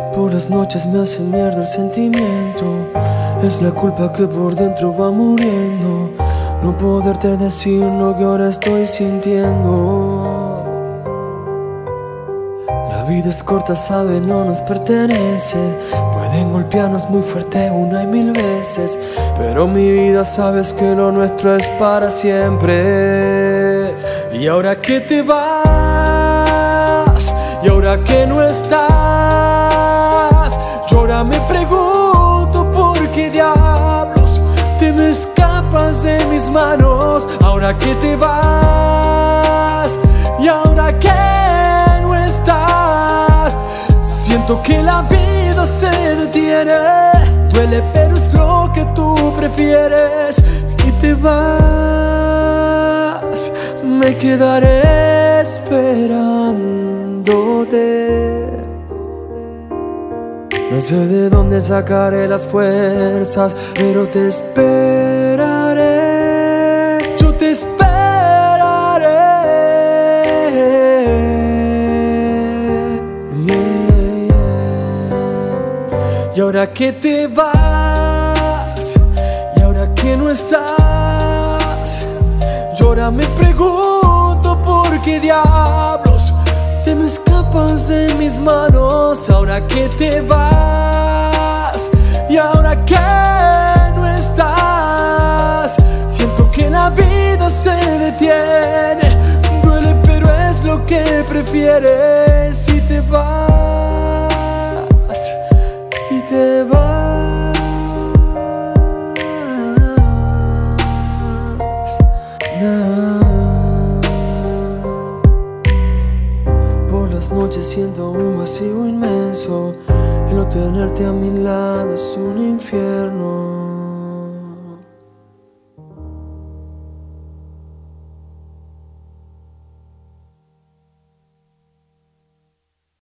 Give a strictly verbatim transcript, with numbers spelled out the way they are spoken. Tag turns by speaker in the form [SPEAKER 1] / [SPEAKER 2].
[SPEAKER 1] Por las noches me hace mierda el sentimiento. Es la culpa que por dentro va muriendo. No poderte decir lo que ahora estoy sintiendo. La vida es corta, sabe, no nos pertenece. Pueden golpearnos muy fuerte una y mil veces, pero mi vida sabes que lo nuestro es para siempre. Y ahora que te vas, y ahora que no estás, yo ahora me pregunto por qué diablos te me escapas de mis manos. Ahora que te vas, y ahora que no estás, siento que la vida se detiene. Duele pero es lo que tú prefieres. Y te vas, me quedaré esperándote. No sé de dónde sacaré las fuerzas, pero te esperaré. Yo te esperaré. Yeah, yeah. Y ahora que te vas, y ahora que no estás, yo ahora me pregunto por qué diablos te me escapas de mis manos. Ahora que te vas, y ahora que no estás, siento que la vida se detiene. Duele pero es lo que prefieres. Si te vas, y te vas, nah. Por las noches siento un vacío inmenso. El no tenerte a mi lado es un infierno.